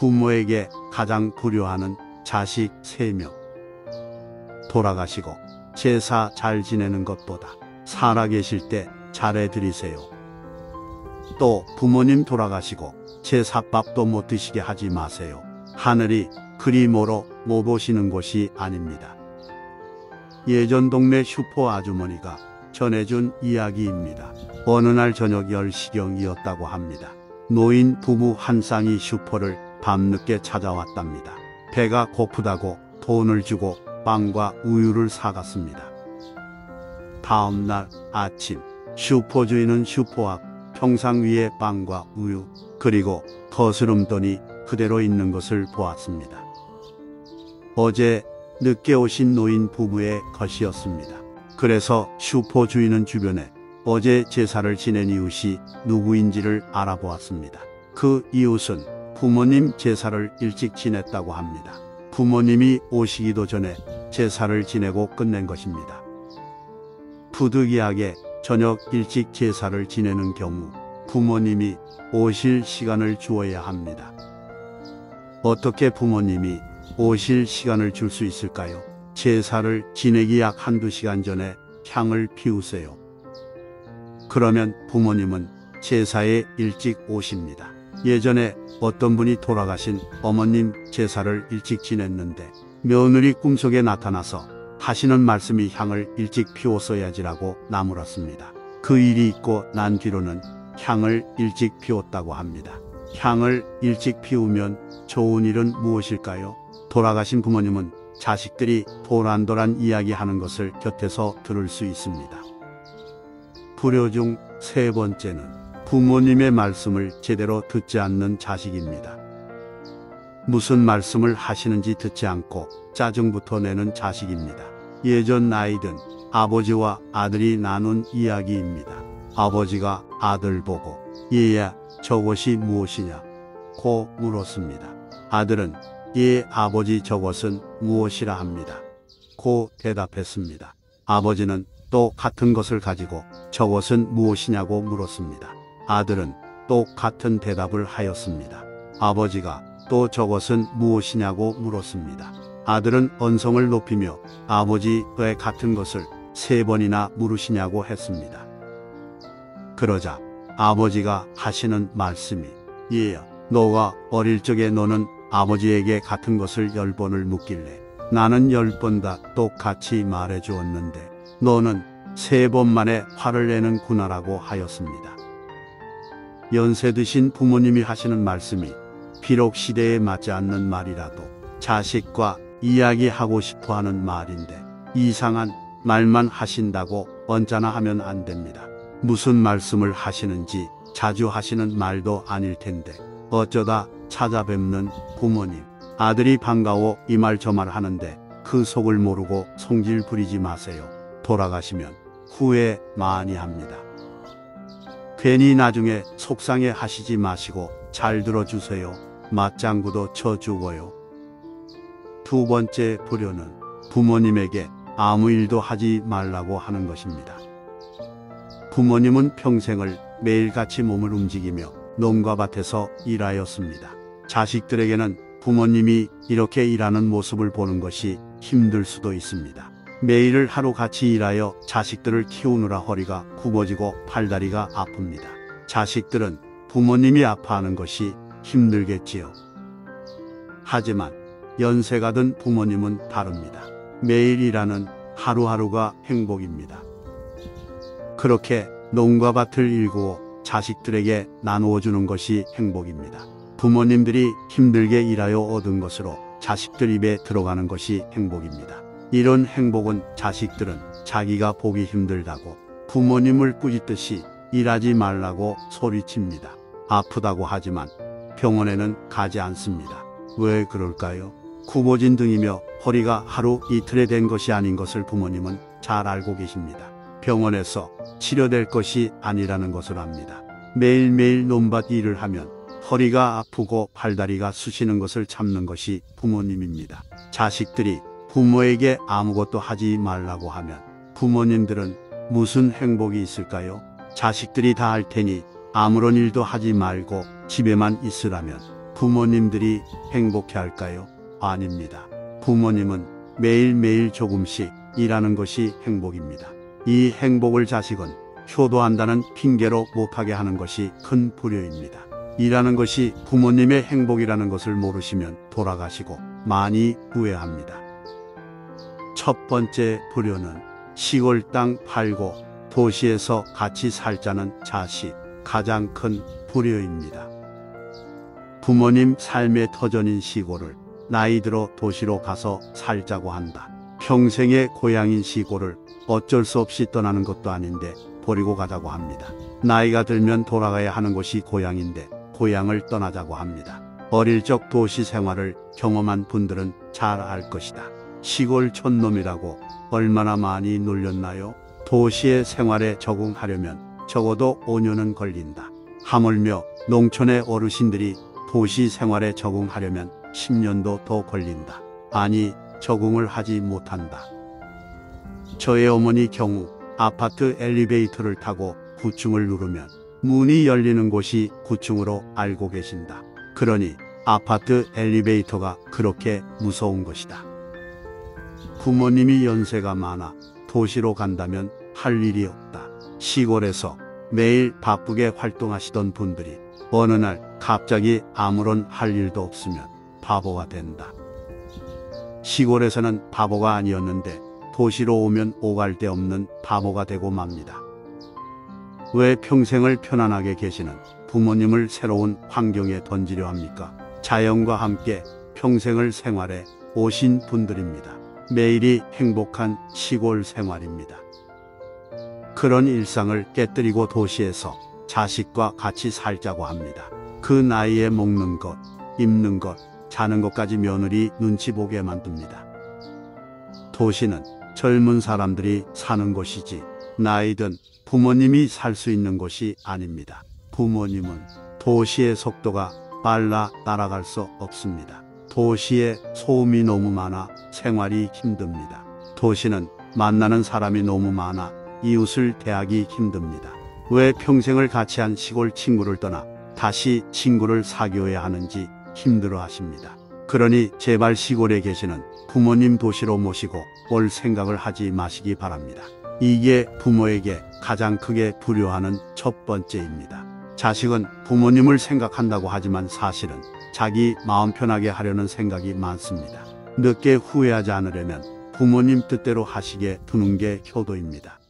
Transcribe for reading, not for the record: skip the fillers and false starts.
부모에게 가장 불효하는 자식 3명. 돌아가시고 제사 잘 지내는 것보다 살아계실 때 잘해드리세요. 또 부모님 돌아가시고 제사밥도 못 드시게 하지 마세요. 하늘이 그리 멀어 못 오시는 곳이 아닙니다. 예전 동네 슈퍼 아주머니가 전해준 이야기입니다. 어느 날 저녁 10시경이었다고 합니다. 노인 부부 한 쌍이 슈퍼를 밤늦게 찾아왔답니다. 배가 고프다고 돈을 주고 빵과 우유를 사갔습니다. 다음 날 아침 슈퍼 주인은 슈퍼 앞 평상 위에 빵과 우유 그리고 거스름돈이 그대로 있는 것을 보았습니다. 어제 늦게 오신 노인 부부의 것이었습니다. 그래서 슈퍼 주인은 주변에 어제 제사를 지낸 이웃이 누구인지를 알아보았습니다. 그 이웃은 부모님 제사를 일찍 지냈다고 합니다. 부모님이 오시기도 전에 제사를 지내고 끝낸 것입니다. 부득이하게 저녁 일찍 제사를 지내는 경우 부모님이 오실 시간을 주어야 합니다. 어떻게 부모님이 오실 시간을 줄 수 있을까요? 제사를 지내기 약 1~2시간 전에 향을 피우세요. 그러면 부모님은 제사에 일찍 오십니다. 예전에 어떤 분이 돌아가신 어머님 제사를 일찍 지냈는데 며느리 꿈속에 나타나서 하시는 말씀이 향을 일찍 피웠어야지라고 나무랐습니다. 그 일이 있고 난 뒤로는 향을 일찍 피웠다고 합니다. 향을 일찍 피우면 좋은 일은 무엇일까요? 돌아가신 부모님은 자식들이 도란도란 이야기하는 것을 곁에서 들을 수 있습니다. 불효 중 3번째는 부모님의 말씀을 제대로 듣지 않는 자식입니다. 무슨 말씀을 하시는지 듣지 않고 짜증부터 내는 자식입니다. 예전 아이든 아버지와 아들이 나눈 이야기입니다. 아버지가 아들 보고 얘야 저것이 무엇이냐 고 물었습니다. 아들은 예 아버지 저것은 무엇이라 합니다 고 대답했습니다. 아버지는 또 같은 것을 가지고 저것은 무엇이냐고 물었습니다. 아들은 또 같은 대답을 하였습니다. 아버지가 또 저것은 무엇이냐고 물었습니다. 아들은 언성을 높이며 아버지 왜 같은 것을 3번이나 물으시냐고 했습니다. 그러자 아버지가 하시는 말씀이 얘야 너가 어릴 적에 너는 아버지에게 같은 것을 10번을 묻길래 나는 10번 다 똑같이 말해 주었는데 너는 3번 만에 화를 내는구나라고 하였습니다. 연세 드신 부모님이 하시는 말씀이 비록 시대에 맞지 않는 말이라도 자식과 이야기하고 싶어하는 말인데 이상한 말만 하신다고 언짢아 하면 안 됩니다. 무슨 말씀을 하시는지 자주 하시는 말도 아닐 텐데 어쩌다 찾아뵙는 부모님 아들이 반가워 이 말 저 말 하는데 그 속을 모르고 성질 부리지 마세요. 돌아가시면 후회 많이 합니다. 괜히 나중에 속상해 하시지 마시고 잘 들어주세요. 맞장구도 쳐 죽어요. 2번째 불효는 부모님에게 아무 일도 하지 말라고 하는 것입니다. 부모님은 평생을 매일같이 몸을 움직이며 농가 밭에서 일하였습니다. 자식들에게는 부모님이 이렇게 일하는 모습을 보는 것이 힘들 수도 있습니다. 매일을 하루 같이 일하여 자식들을 키우느라 허리가 굽어지고 팔다리가 아픕니다. 자식들은 부모님이 아파하는 것이 힘들겠지요. 하지만 연세가 든 부모님은 다릅니다. 매일 일하는 하루하루가 행복입니다. 그렇게 농가밭을 일구어 자식들에게 나누어 주는 것이 행복입니다. 부모님들이 힘들게 일하여 얻은 것으로 자식들 입에 들어가는 것이 행복입니다. 이런 행복은 자식들은 자기가 보기 힘들다고 부모님을 꾸짖듯이 일하지 말라고 소리칩니다. 아프다고 하지만 병원에는 가지 않습니다. 왜 그럴까요? 굽어진 등이며 허리가 하루 이틀에 된 것이 아닌 것을 부모님은 잘 알고 계십니다. 병원에서 치료될 것이 아니라는 것을 압니다. 매일매일 논밭 일을 하면 허리가 아프고 팔다리가 쑤시는 것을 참는 것이 부모님입니다. 자식들이 부모에게 아무것도 하지 말라고 하면 부모님들은 무슨 행복이 있을까요? 자식들이 다 할 테니 아무런 일도 하지 말고 집에만 있으라면 부모님들이 행복해 할까요? 아닙니다. 부모님은 매일매일 조금씩 일하는 것이 행복입니다. 이 행복을 자식은 효도한다는 핑계로 못하게 하는 것이 큰 불효입니다. 일하는 것이 부모님의 행복이라는 것을 모르시면 돌아가시고 많이 후회합니다. 첫 번째 불효는 시골 땅 팔고 도시에서 같이 살자는 자식, 가장 큰 불효입니다. 부모님 삶의 터전인 시골을 나이 들어 도시로 가서 살자고 한다. 평생의 고향인 시골을 어쩔 수 없이 떠나는 것도 아닌데 버리고 가자고 합니다. 나이가 들면 돌아가야 하는 곳이 고향인데 고향을 떠나자고 합니다. 어릴 적 도시 생활을 경험한 분들은 잘 알 것이다. 시골 촌놈이라고 얼마나 많이 놀렸나요? 도시의 생활에 적응하려면 적어도 5년은 걸린다. 하물며 농촌의 어르신들이 도시 생활에 적응하려면 10년도 더 걸린다. 아니, 적응을 하지 못한다. 저의 어머니 경우 아파트 엘리베이터를 타고 9층을 누르면 문이 열리는 곳이 9층으로 알고 계신다. 그러니 아파트 엘리베이터가 그렇게 무서운 것이다. 부모님이 연세가 많아 도시로 간다면 할 일이 없다. 시골에서 매일 바쁘게 활동하시던 분들이 어느 날 갑자기 아무런 할 일도 없으면 바보가 된다. 시골에서는 바보가 아니었는데 도시로 오면 오갈 데 없는 바보가 되고 맙니다. 왜 평생을 편안하게 계시는 부모님을 새로운 환경에 던지려 합니까? 자연과 함께 평생을 생활해 오신 분들입니다. 매일이 행복한 시골 생활입니다. 그런 일상을 깨뜨리고 도시에서 자식과 같이 살자고 합니다. 그 나이에 먹는 것, 입는 것, 자는 것까지 며느리 눈치 보게 만듭니다. 도시는 젊은 사람들이 사는 곳이지 나이든 부모님이 살 수 있는 곳이 아닙니다. 부모님은 도시의 속도가 빨라 따라갈 수 없습니다. 도시에 소음이 너무 많아 생활이 힘듭니다. 도시는 만나는 사람이 너무 많아 이웃을 대하기 힘듭니다. 왜 평생을 같이 한 시골 친구를 떠나 다시 친구를 사귀어야 하는지 힘들어 하십니다. 그러니 제발 시골에 계시는 부모님 도시로 모시고 올 생각을 하지 마시기 바랍니다. 이게 부모에게 가장 크게 불효하는 첫 번째입니다. 자식은 부모님을 생각한다고 하지만 사실은 자기 마음 편하게 하려는 생각이 많습니다. 늦게 후회하지 않으려면 부모님 뜻대로 하시게 두는 게 효도입니다.